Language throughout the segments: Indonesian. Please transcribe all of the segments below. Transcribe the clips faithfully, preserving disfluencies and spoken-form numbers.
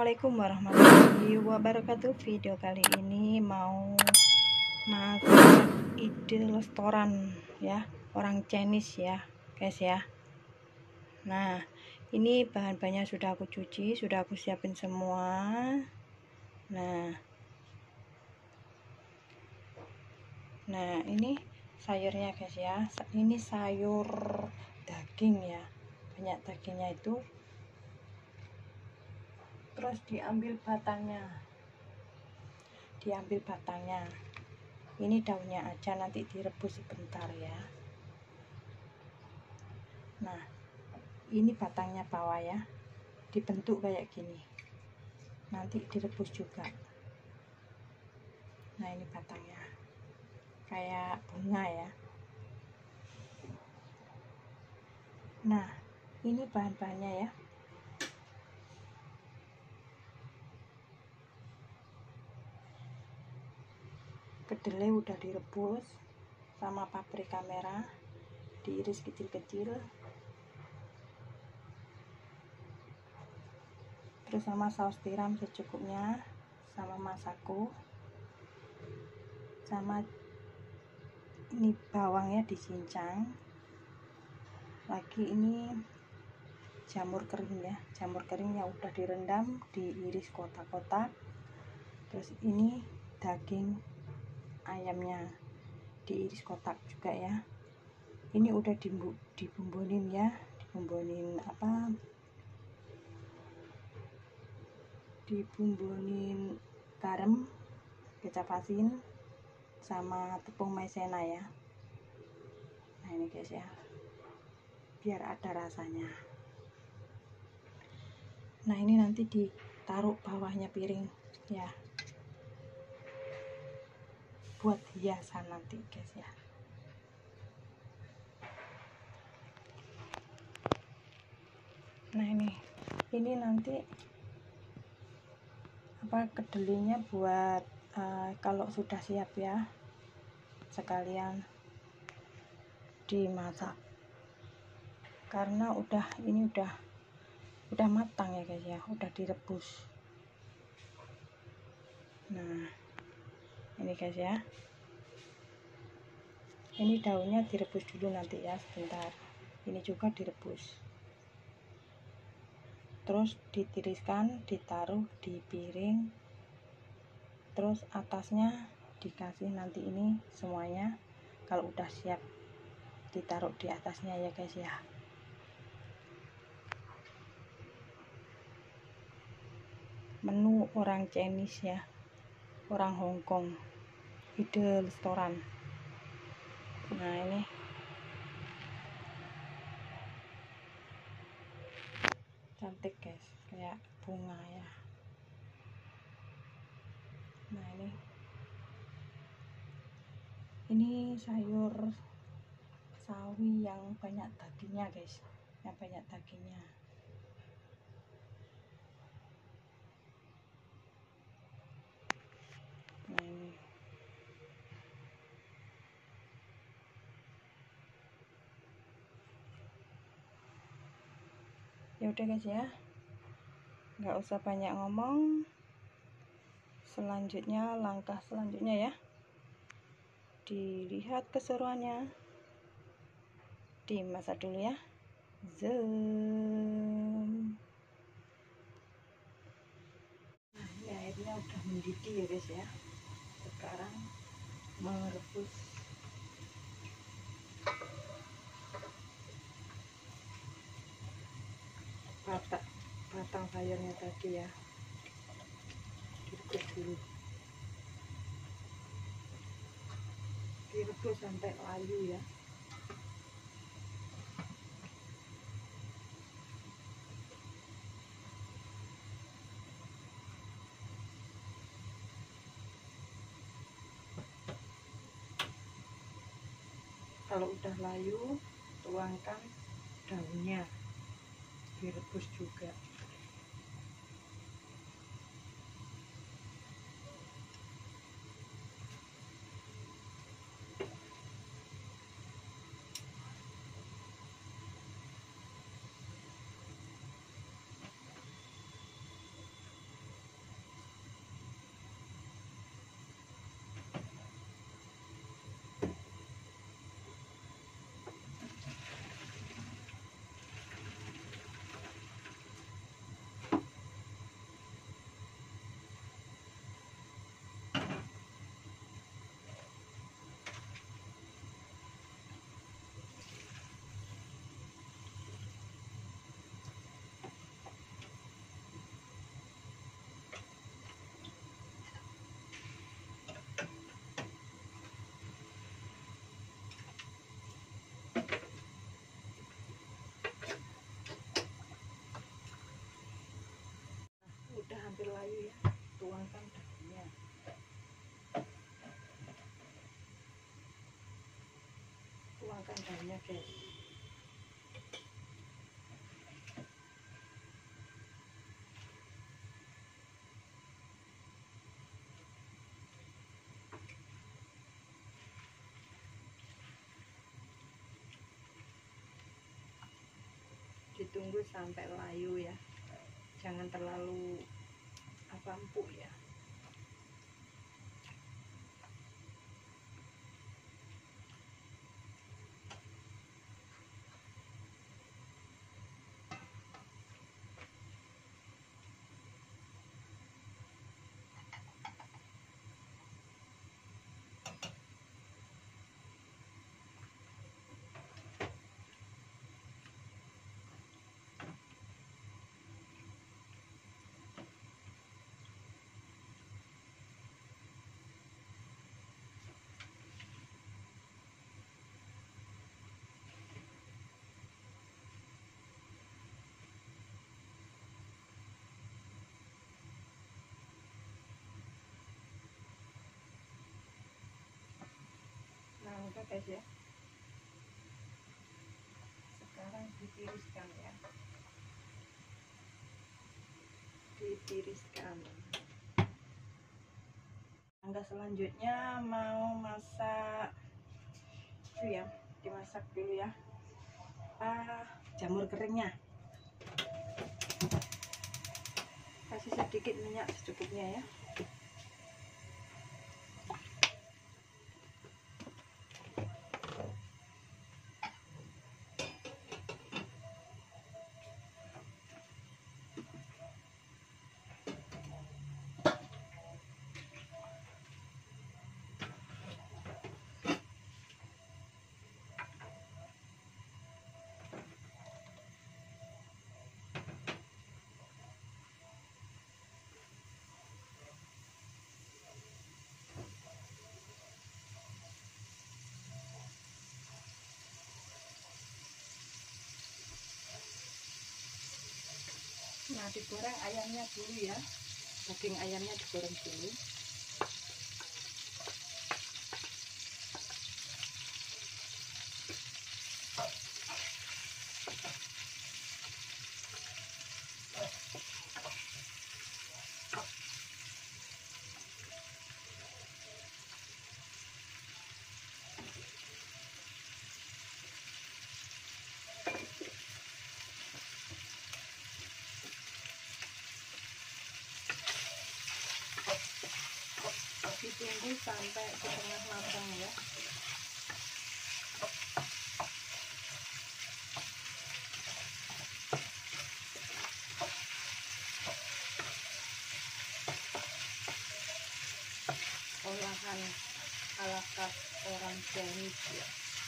Assalamualaikum warahmatullahi wabarakatuh. Video kali ini mau masak ide restoran ya, orang Chinese ya guys ya. Nah, ini bahan-bahannya sudah aku cuci, sudah aku siapin semua. Nah, nah ini sayurnya guys ya. Ini sayur daging ya, banyak dagingnya itu. Terus diambil batangnya, diambil batangnya. Ini daunnya aja, nanti direbus sebentar ya. Nah, ini batangnya bawah ya, dibentuk kayak gini, nanti direbus juga. Nah, ini batangnya kayak bunga ya. Nah, ini bahan-bahannya ya. Kedelai udah direbus sama paprika merah, diiris kecil-kecil. Terus sama saus tiram secukupnya, sama masako, sama ini bawangnya dicincang. Lagi ini jamur kering ya, jamur kering yang udah direndam, diiris kotak-kotak. Terus ini daging ayamnya diiris kotak juga ya. Ini udah dibumbunin ya, dibumbunin apa, dibumbunin garam, kecap asin, sama tepung maizena ya. Nah, ini guys ya, biar ada rasanya. Nah, ini nanti ditaruh bawahnya piring ya, buat hiasan nanti guys ya. Nah, ini ini nanti apa, kedelainya buat uh, kalau sudah siap ya, sekalian dimasak karena udah ini udah udah matang ya guys ya, udah direbus. Nah, ini guys ya, ini daunnya direbus dulu nanti ya, sebentar. Ini juga direbus, terus ditiriskan, ditaruh di piring, terus atasnya dikasih nanti ini semuanya. Kalau udah siap ditaruh di atasnya ya guys ya. Menu orang Chinese ya, orang Hong Kong, ide restoran. Nah, ini cantik guys, kayak bunga ya. Nah, ini ini sayur sawi yang banyak dagingnya guys, yang banyak dagingnya. Nah, ini ya udah guys ya, nggak usah banyak ngomong. Selanjutnya, langkah selanjutnya ya, dilihat keseruannya, dimasak dulu ya. Zoom. Nah, ini airnya udah mendidih ya guys ya. Sekarang merebus batang batang sayurnya tadi ya, direbus dulu, direbus sampai layu ya. Kalau udah layu, tuangkan daunnya, direbus juga. Tandanya guys. Ditunggu sampai layu ya, jangan terlalu apa empuk ya. Nah udah guys ya, sekarang ditiriskan ya, ditiriskan. Langkah selanjutnya mau masak itu ya, dimasak dulu ya, ah, jamur keringnya. Kasih sedikit minyak secukupnya ya. Nah digoreng ayamnya dulu ya, daging ayamnya digoreng dulu. Ditunggu sampai setengah matang ya. Olahan ala khas orang Chinese ya.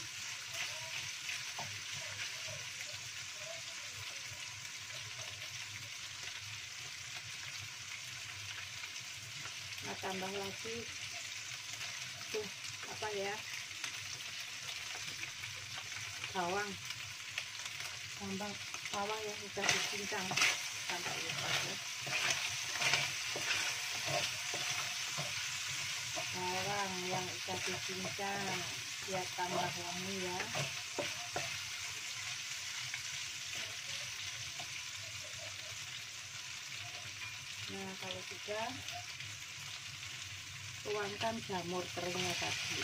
Nah tambah lagi tuh apa ya, bawang, tambah bawang yang sudah dicincang sampai lupa ya. Bawang yang sudah dicincang biar tambah wangi ya. Nah kalau sudah, tuangkan jamur keringnya tadi.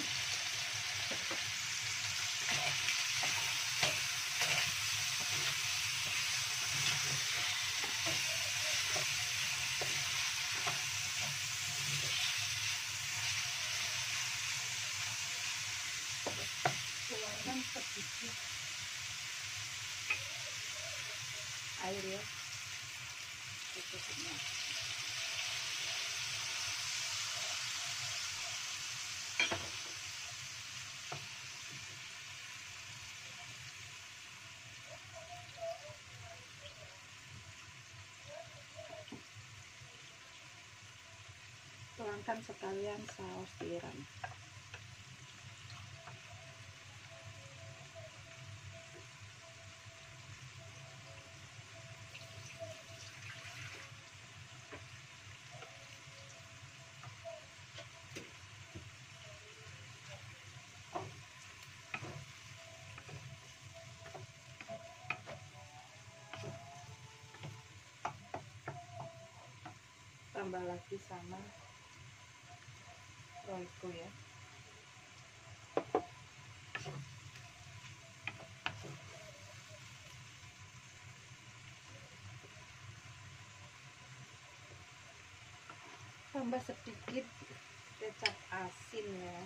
Tuangkan sedikit air ya, secukupnya. Tuangkan sekalian saus tiram. tambah lagi sama royco ya. Tambah sedikit kecap asin ya.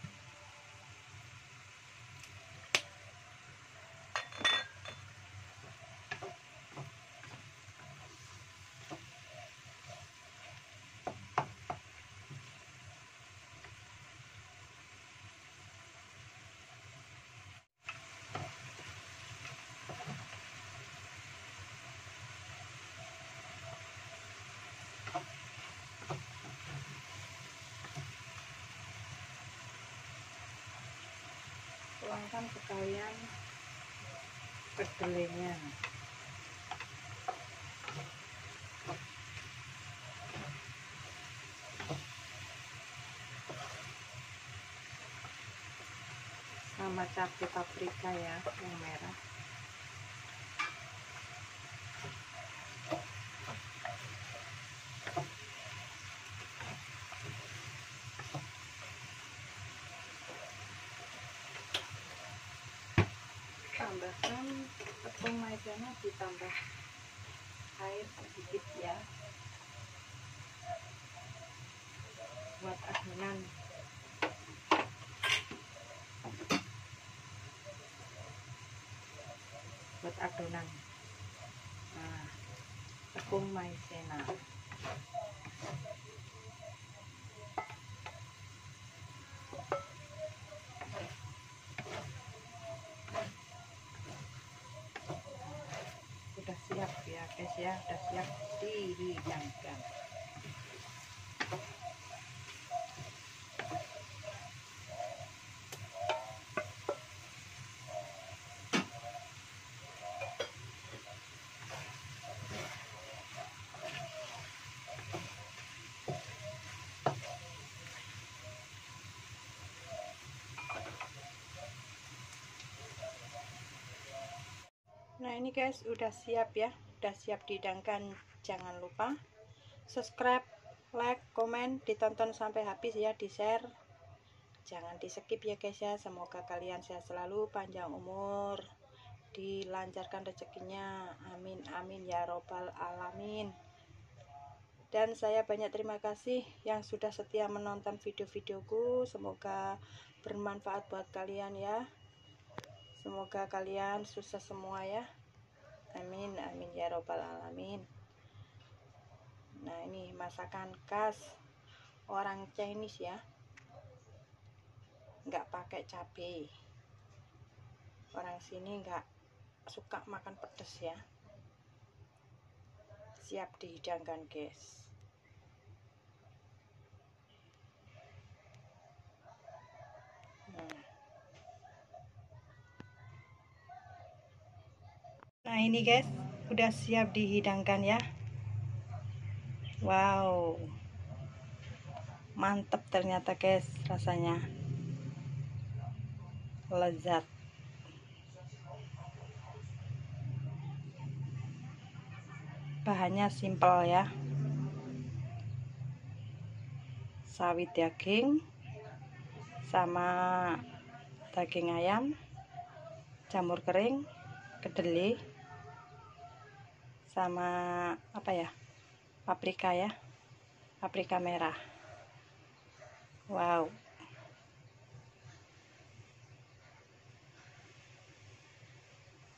Tuangkan sekalian kedelainya. Sama cabai paprika ya, yang merah. Tambahkan tepung maizena, ditambah air sedikit ya, buat adonan. Buat adonan. Nah, tepung maizena. Udah siap ya guys ya, udah siap dihidangkan. Nah ini guys udah siap ya, udah siap dihidangkan. Jangan lupa subscribe, like, komen, ditonton sampai habis ya, di share, jangan di skip ya guys ya. Semoga kalian sehat selalu, panjang umur, dilancarkan rezekinya, amin amin ya robbal alamin. Dan saya banyak terima kasih yang sudah setia menonton video-videoku. Semoga bermanfaat buat kalian ya. Semoga kalian sukses semua ya, amin amin ya robbal alamin. Nah ini masakan khas orang Chinese ya, nggak pakai cabai. Orang sini nggak suka makan pedas ya. Siap dihidangkan guys. Nah ini guys udah siap dihidangkan ya. Wow, mantep ternyata guys, rasanya lezat. Bahannya simpel ya, sawi daging sama daging ayam, jamur kering, kedelai, sama apa ya, paprika ya, paprika merah. Wow,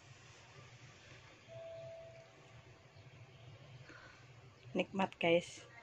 nikmat guys.